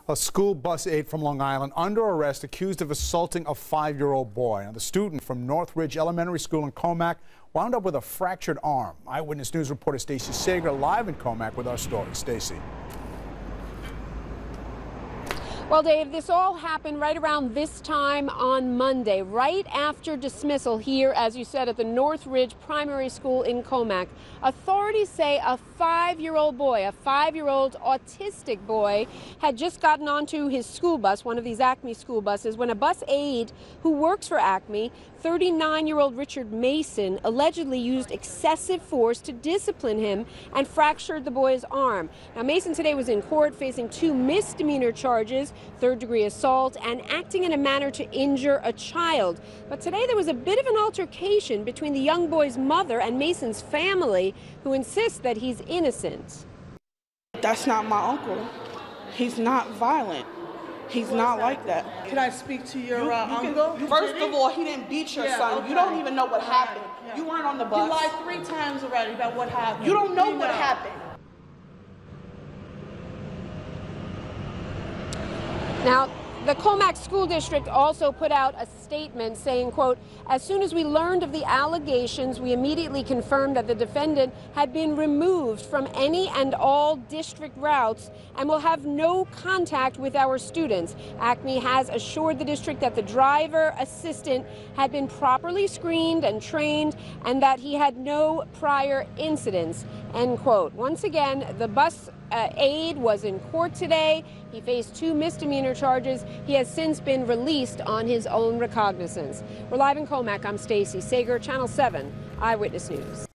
A school bus aide from Long Island under arrest accused of assaulting a 5-year-old boy. Now, the student from Northridge Elementary School in Comac wound up with a fractured arm. Eyewitness News reporter Stacey Sager live in Comac with our story. Stacey. Well, Dave, this all happened right around this time on Monday, right after dismissal here, as you said, at the Northridge Primary School in Comac. Authorities say a 5-year-old boy, a 5-year-old autistic boy, had just gotten onto his school bus, one of these Acme school buses, when a bus aide who works for Acme, 39-year-old Richard Mason, allegedly used excessive force to discipline him and fractured the boy's arm. Now, Mason today was in court facing 2 misdemeanor charges, third-degree assault and acting in a manner to injure a child. But today there was a bit of an altercation between the young boy's mother and Mason's family, who insists that he's innocent. That's not my uncle. He's not violent. He's not like that. Can I speak to your uncle? First of all, he didn't beat your son. Okay. You don't even know what happened. Yeah. You weren't on the bus. You lied 3 times already about what happened. You don't know what happened. Now, the Comac School District also put out a statement saying, quote, "As soon as we learned of the allegations, we immediately confirmed that the defendant had been removed from any and all district routes and will have no contact with our students. Acme has assured the district that the driver assistant had been properly screened and trained and that he had no prior incidents," end quote. Once again, the bus aide was in court today. He faced 2 misdemeanor charges. He has since been released on his own recognizance. We're live in Comac. I'm Stacey Sager, Channel 7 Eyewitness News.